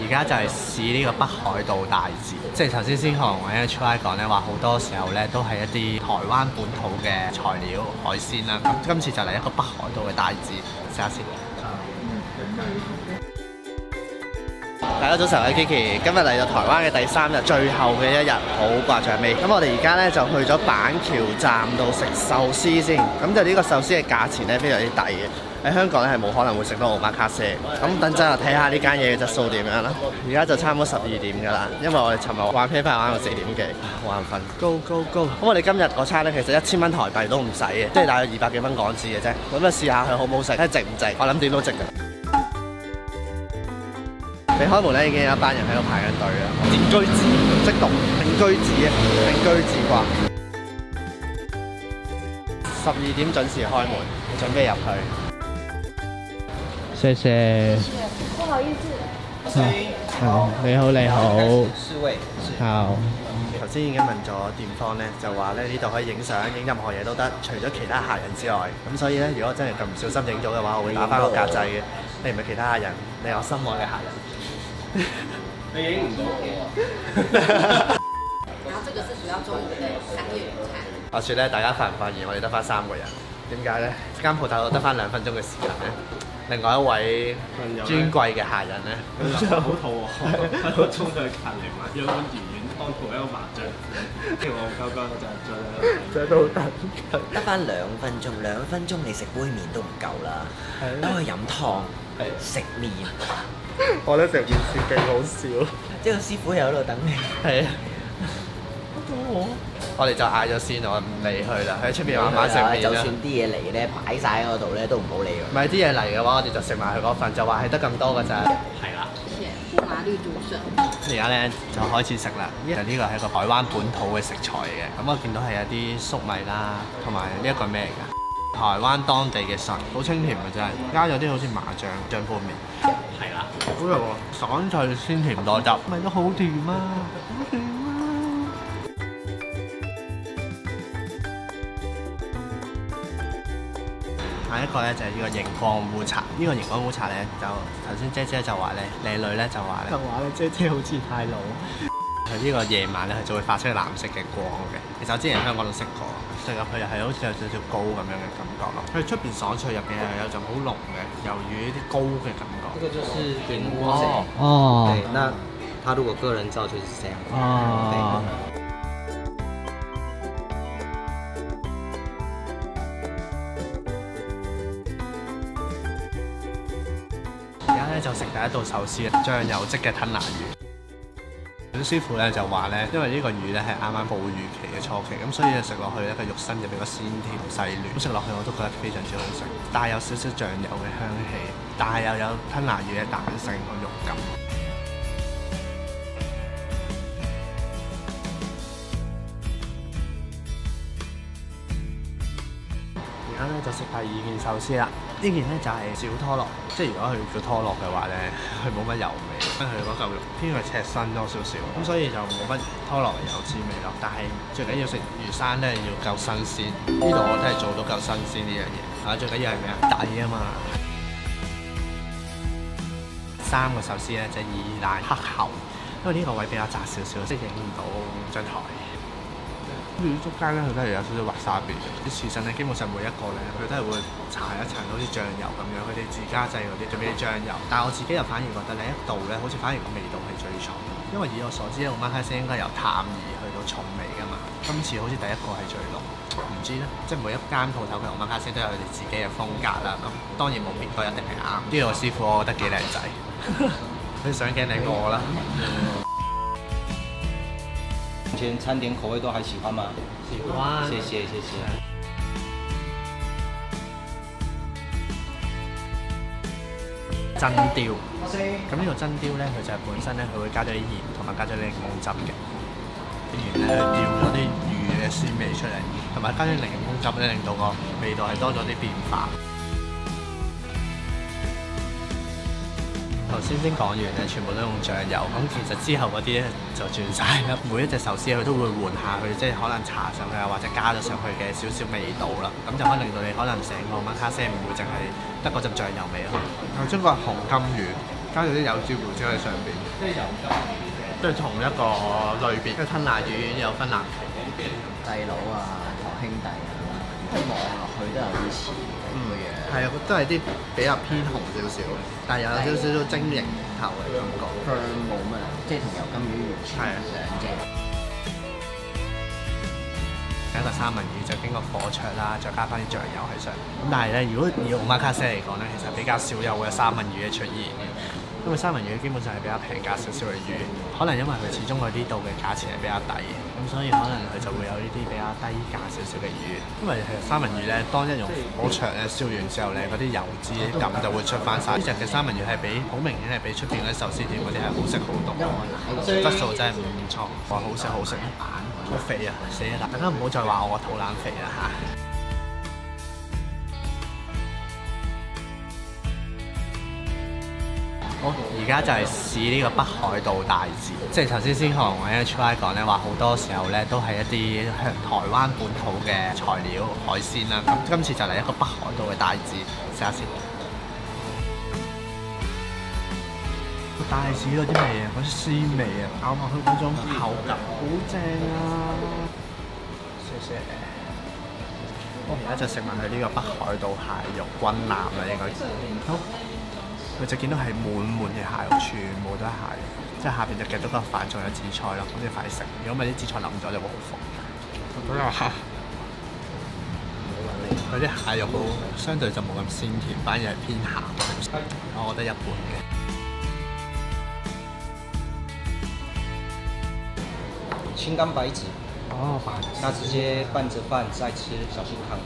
家就係試呢個北海道大字，即係頭先同我喺 try 講咧，話好多時候咧都係一啲台灣本土嘅材料海鮮啦。咁今次就嚟一個北海道嘅大字，試下先。大家早晨，我係 Kiki，今日嚟到台灣嘅第3日，最後嘅一日，好掛住味。咁我哋而家咧就去咗板橋站度食壽司先。咁就呢個壽司嘅價錢咧非常之抵嘅，喺香港咧係冇可能會食到Omakase。咁等陣就睇下呢間嘢嘅質素點樣啦。而家就差唔多12點㗎啦，因為我哋尋日玩啤牌玩到4點幾，好眼瞓。Go go go！咁我哋今日嗰餐咧其實1000蚊台幣都唔使嘅，即係大約200幾蚊港紙嘅啫。咁就試下佢好唔好食，睇值唔值。我諗點都值㗎。未開門咧，已經有一班人喺度排緊隊啦。定居子，識讀定居子啊，定居子啩。12點準時開門，準備入去。謝謝。 不好意思。 你好，你好。 4位。 好。頭先已經問咗店方咧，就話咧呢度可以影相，影任何嘢都得，除咗其他客人之外。咁所以咧，如果真係咁唔小心影咗嘅話，我會打翻個格仔嘅。你唔係其他客人，你係我心愛嘅客人。 你影唔到我。 然後這個是主要中午的商業午餐。 話說咧，大家發唔發現我哋得翻3個人？點解咧？間鋪頭得翻2分鐘嘅時間咧。另外一位尊貴嘅客人咧， 好肚餓，喺度衝上去隔離買咗碗魚丸湯同一個麻醬，跟住我鳩鳩就坐喺度等。 得翻2分鐘，2分鐘你食杯麵都唔夠啦，都去飲湯，食麵。 我覺得成件事勁好笑。 即係個師傅又喺度等你。 係啊。我哋就嗌咗先，我唔理佢啦。喺出邊慢慢食麵啦。 就算啲嘢嚟咧擺晒喺嗰度咧，都唔好理佢。 唔係啲嘢嚟嘅話，我哋就食埋佢嗰份，就話係得咁多㗎咋。係啦。 烏麻綠竹筍。 而家咧就開始食啦。其實呢個係一個台灣本土嘅食材嚟嘅。咁我見到係有啲粟米啦，同埋呢一個咩嚟㗎？台灣當地嘅筍，好清甜嘅真係，加咗啲好似麻醬醬拌麵。係啦。好味喎，爽脆鮮甜多汁，咪都好甜啊！好甜啊！下一個咧就係呢個熒光烏茶，呢個熒光烏茶咧就頭先姐姐就話咧，靚女咧就話咧，姐姐好似太老。佢呢個夜晚咧，佢就會發出藍色嘅光嘅。其實我之前喺香港都食過，食入去又係好似有少少膏咁樣嘅感覺咯。佢出邊爽脆，入邊又有陣好濃嘅魷魚啲膏嘅感覺。 這個就是原鍋仔。 哦。 對，那他如果個人照就是這樣。 哦。而家咧就食第一道壽司，醬油漬嘅吞拿魚。師傅咧就話咧，因為呢個魚咧係啱啱哺乳期嘅初期，咁所以食落去咧個肉身就比較鮮甜細嫩，咁食落去我都覺得非常之好食，帶有少少醬油嘅香氣，但係又有吞拿魚嘅彈性個肉感。而家咧就食第2件壽司啦，呢件咧就係小拖羅，即係如果佢叫拖羅嘅話咧，佢冇乜油味，因為佢嗰嚿肉偏向赤身多少少，咁所以就冇乜拖羅嘅油滋味咯。但係最緊要食魚生咧要夠新鮮，呢度我都係做到夠新鮮呢樣嘢。最緊要係咩啊？抵啊嘛！3個壽司咧就係意大黑喉，因為呢個位比較窄少少，即係影唔到張台。跟住中間咧，佢都係有少少滑沙比啲刺身咧，基本上每一個咧，佢都係會搽一層好似醬油咁樣，佢哋自家製嗰啲準備啲醬油。但係我自己又反而覺得呢一度咧，好似反而個味道係最重，因為以我所知咧，Omakase應該由淡而去到重味㗎嘛。今次好似第一個係最濃，唔知咧，即係每一間鋪頭嘅Omakase都有佢哋自己嘅風格啦。咁當然冇邊個一定係啱。呢個師傅我覺得幾靚仔，佢上鏡靚過我啦。 以前餐點口味都還喜歡嗎？ 喜歡。謝謝謝謝。真雕，咁呢個真雕咧，佢就係本身咧，佢會加咗啲鹽同埋加咗啲檸檬汁嘅。啲鹽咧調咗啲魚嘅鮮味出嚟，同埋加啲檸檬汁咧，令到個味道係多咗啲變化。頭先講完咧，全部都用醬油，咁其實之後嗰啲咧就轉晒啦。每一隻壽司佢都會換下佢，即係可能搽上去啊，或者加咗上去嘅少少味道啦。咁就可以令到你可能成個Omakase唔會淨係得嗰陣醬油味咯。中國紅金魚， 加咗啲有椒胡椒喺上邊， 即係油甘都係同一個類別。即係吞拿魚有分南皮， 細佬啊，堂兄弟啊，即係望落去都有啲似咁嘅樣。 係啊，都係啲比較偏紅少少，但係有少少晶瑩頭嘅感覺。 佢冇乜，即係同油甘魚完全兩隻。 一個三文魚就經過火灼啦，再加翻啲醬油喺上。咁但係咧，如果以 omakase 嚟講咧，其實比較少有嘅三文魚嘅出現嘅，因為三文魚基本上係比較平價少少嘅魚，可能因為佢始終佢呢度嘅價錢係比較低嘅，咁所以可能佢就會有呢啲比較低價少少嘅魚。因為其實三文魚咧，當一用火灼咧燒完之後咧，嗰啲油脂感就會出翻晒。呢隻嘅三文魚係比好明顯係比出邊嗰啲壽司店嗰啲係好食好多，質素真係唔錯，哇！好食好食。好肥啊！死啦！大家唔好再話我個肚腩肥啦嚇。好，而家就係試呢個北海道大字，即係頭先同我喺 try 講咧，話好多時候咧都係一啲台灣本土嘅材料海鮮啦。咁今次就嚟一個北海道嘅大字，試下先。大字嗰啲味啊，嗰啲鮮味啊，咬落去嗰種口感好正啊！謝謝。我而家就食埋佢呢個北海道蟹肉軍艦啦，應該。好，佢就見到係滿滿嘅蟹肉，全部都係蟹肉，即係下邊就夾到個飯，仲有紫菜咯，咁你快食。如果唔係啲紫菜腍咗就會好服。咁又嚇。佢啲蟹肉好，相對就冇咁鮮甜，反而係偏鹹。我覺得一般嘅。 青干白子， 哦，白那直接拌着飯再吃，小心燙。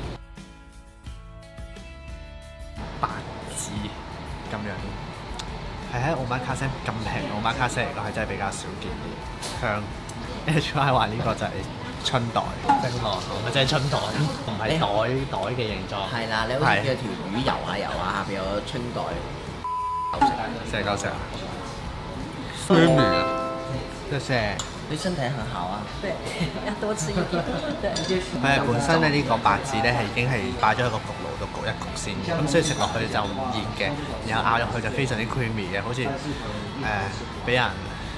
白子咁樣，係喺 omakase 咁平 omakase 嚟講係真係比較少見啲。香 HY 話呢個就係春袋，蒸落咪即係春袋，唔係袋嘅形狀。 係啦，你好似有條魚游下游下，下邊有個春袋， 食夠食啊 creamy 啊，即係。 對身體很好啊。對，要多吃一點。 佢係本身咧呢個白子咧係已經係擺咗喺個焗爐度焗一焗先，咁所以食落去就唔熱嘅，然後咬入去就非常之 creamy 嘅，好似俾人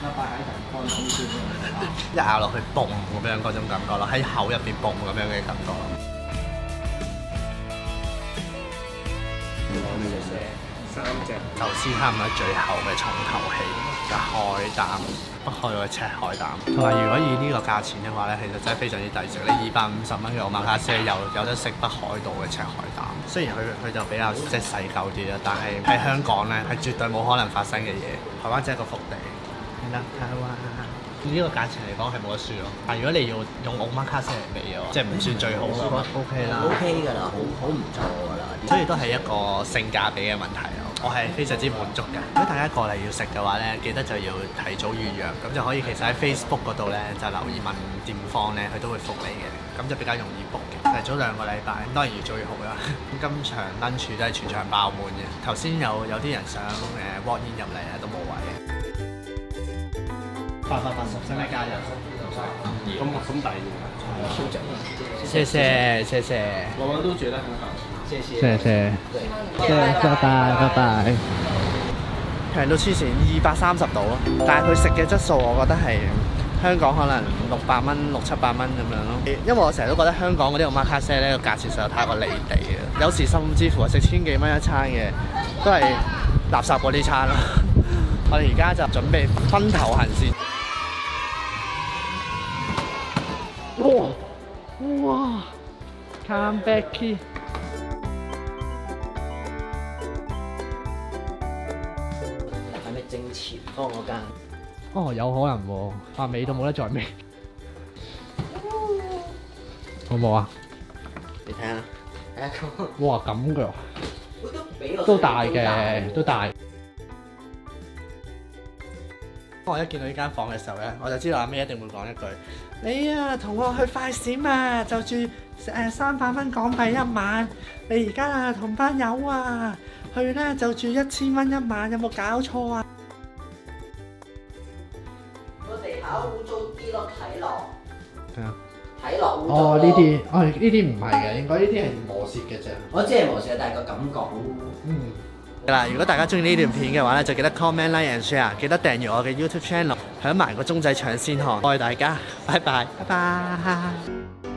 一咬落去嘣咁樣嗰種感覺咯，喺口入邊嘣咁樣嘅感覺。 三隻壽司差唔多最後嘅重頭戲就海膽，北海道嘅赤海膽。同埋如果以呢個價錢嘅話咧，其實真係非常之抵食。你250蚊嘅omakase有得食北海道嘅赤海膽，雖然佢就比較即係細嚿啲啦，但係喺香港咧係絕對冇可能發生嘅嘢。台灣真係一個福地。係啦，台灣呢個價錢嚟講係冇得輸咯。但係如果你要用omakase嚟比嘅話，即係唔算最好咯。OK 啦 OK 㗎啦，好唔錯㗎啦。 所以都係一個性價比嘅問題咯。我係非常之滿足嘅。如果大家過嚟要食嘅話咧，記得就要提早預約，咁就可以其實喺 Facebook 嗰度咧就留意問店方咧，佢都會覆你嘅，咁就比較容易 book 嘅。提早2個禮拜，當然要最好啦。咁今場 lunch 都係全場爆滿嘅。頭先有啲人想walk in 入嚟咧都冇位。880，使唔使加人？ 咁抵謝謝謝謝， 我們都覺得很好。 謝謝，拜拜。平到黐線，230度咯。但係佢食嘅質素，我覺得係香港可能600蚊、600-700蚊咁樣咯。因為我成日都覺得香港嗰啲omakase咧個價錢實在太過離地啊！有時甚至乎係食千幾蚊一餐嘅，都係垃圾嗰啲餐咯。我哋而家就準備分頭行先。哇 come back here。 係咪正前方嗰間？ 哦，有可能喎，話尾到冇得再尾。好冇啊？ 你睇下，睇下哇咁嘅，都大嘅，都大。我一見到呢間房嘅時候咧，我就知道阿 May 一定會講一句：你啊，同我去快閃啊，就住300蚊港幣一晚。你而家啊，同班友啊，去咧就住1000蚊一晚，有冇搞錯啊？ 個地下污糟啲咯，睇落。 係啊。 睇落污糟。 哦，呢啲唔係嘅，應該呢啲係磨蝕嘅啫。 我知係磨蝕，但係個感覺好， 嗱，如果大家中意呢段片嘅話咧，就記得 comment、like and share， 記得訂閱我嘅 YouTube channel， 響埋個鐘仔搶先看。愛大家，拜拜，拜拜。